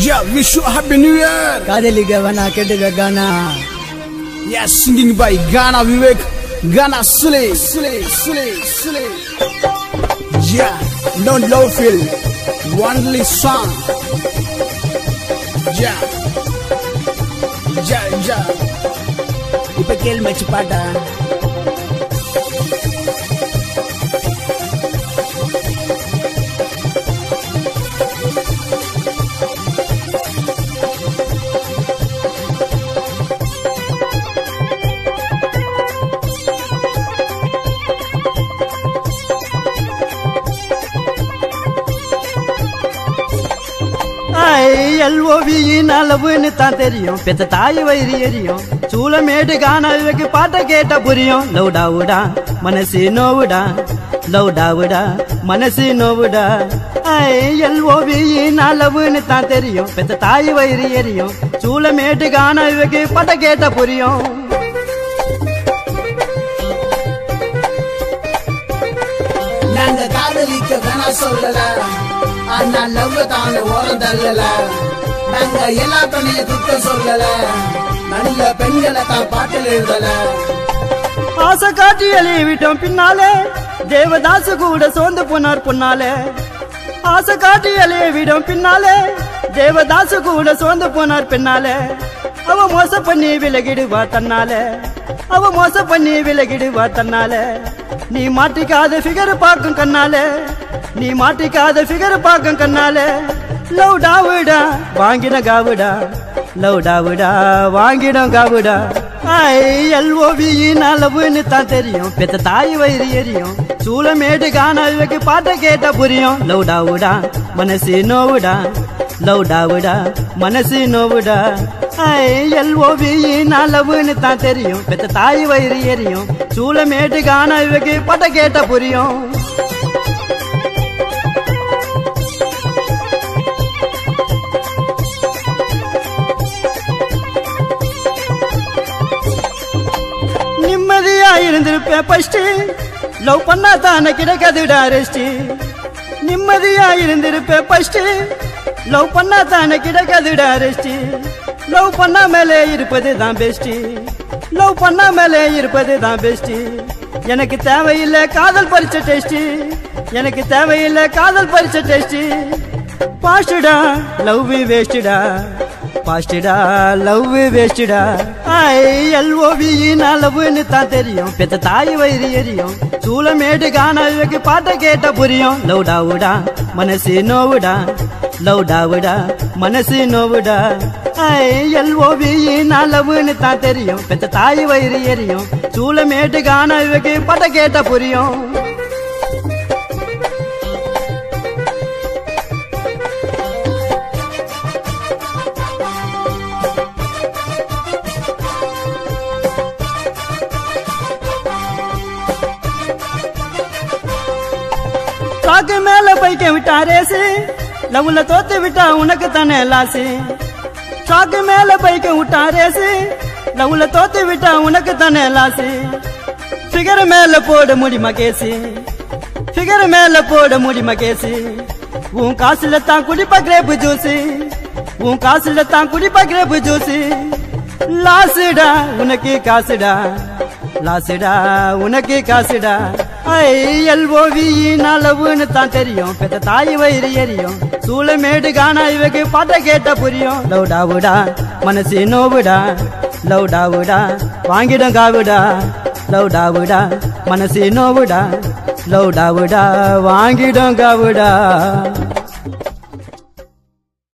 Yeah, wish you a happy new year. Kadeliga Vana Kedega Gana. Yes, singing by Gana VIVEK. Gana Sule. Yeah, don't love feel. Only song. Yeah. Ipa kelma chipata. LOV நலவுன்னு தான் தெரியும் பெத்த தாய் வயிறு எரியும் சூளமேடு கானா விவேக் பாட்ட கேட்ட புரியும் லவுடாவுடா மனசு நோவுடா லவுடாவுடா மனசு நோவுடா LOV நலவுன்னு தான் தெரியும் பெத்த தாய் வயிறு எரியும் சூளமேடு கானா விவேக் பாட்ட கேட்ட புரியும் நாங்க காதலிக்க வேணா சொல்லல அண்ணா லவ் தான ஓரம் தள்ளல நாங்க எல்லா பெண்ணையும் குத்த சொல்லல நல்ல பெண்களை தான் பாட்டில் எழுதல ஆசை காட்டி எழுதி விட்டோம் பின்னாலே தேவதாசு கூட சோர்ந்து போனார் பொன்னாலே ஆசை காட்டி எழுதி விட்டோம் பின்னாலே தேவதாசு கூட சோர்ந்து போனார் பின்னாலே அவ மோச பண்ணி விலகிடுவா தன்னாலே அவ மோச பண்ணி விலகிடுவா தன்னாலே நீ மாட்டிக்காத ஃபிகர் பார்க்கும் கண்ணாலே நீ மாட்டிக்காத ஃபிகர் பார்க்கும் கண்ணாலே லவுடாவுடா வாங்கின காவுடா லவுடாவுடா வாங்கின காவுடா LOV நலவுன்னு தான் தெரியும் பெத்த தாய் வயிறு எரியும் சூளமேடு கானா விவேக் பாட்ட கேட்ட புரியும் லவுடாவுடா மனசு நோவுடா லவுடாவுடா மனசு நோவுடா LOV நலவுன்னு தான் தெரியும் பெத்த தாய் வயிறு எரியும் சூளமேடு கானா விவேக் பாட்ட கேட்ட புரியும் நிம்மதியா இருந்திருப்பேன் ஃபர்ஸ்ட் லவ் பண்ணா தானே கிடைக்காதுடா ரெஸ்ட் நிம்மதியா இருந்திருப்பேன் ஃபர்ஸ்ட் லவ் பண்ணா தானே கிடைக்காதுடா ரெஸ்ட் லவ் பண்ணா மேலே இருப்பது தான் பெஸ்ட் லவ் பண்ணா மேலே இருப்பது தான் பெஸ்ட் எனக்கு தேவையில்லை காதல் பரிச்ச டெஸ்ட் எனக்கு தேவையில்லை காதல் பரிச்ச டெஸ்ட் பாஸ்டா லவ் வேஸ்டா பாஸ்டா லவ் வேஸ்டா LOV நலவுன்னு தான் தெரியும் பெத்த தாய் வயிறு எரியும் சூளமேடு கானா விவேக் பாட்ட கேட்ட புரியும் லவுடாவுடா மனசு நோவுடா லவுடாவுடா மனசு நோவுடா LOV நலவுன்னு தான் தெரியும் பெத்த தாய் வயிறு எரியும் சூளமேடு கானா விவேக் பாட்ட கேட்ட புரியும் சாக்கு மேல பைக்க விட்டா ரேசு லவ்ல தோத்து விட்டா உனக்கு தானே லாசு சாக்கு மேல பைக்க விட்டா ரேசு லவ்ல தோத்து விட்டா உனக்கு தானே லாசு ஃபிகர் மேல போட முடியுமா கேசு ஃபிகர் மேல போட முடியுமா கேசு உன் காசுல தான் குடிப்பா கிரேப் ஜூஸ் உன் காசுல தான் குடிப்பா கிரேப் ஜூஸ் லாசுடா உனக்கு காசுடா லாசுடா உனக்கு காசுடா LOV நலவுன்னு தான் தெரியும் பெத்த தாய் வயிறு எரியும் சூளமேடு கானா விவேக் பாட்ட கேட்ட புரியும் லவுடாவுடா மனசு நோவுடா லவுடாவுடா வாங்கிடும் காவுடா லவுடாவுடா மனசு நோவுடா லவுடாவுடா வாங்கிடும் காவுடா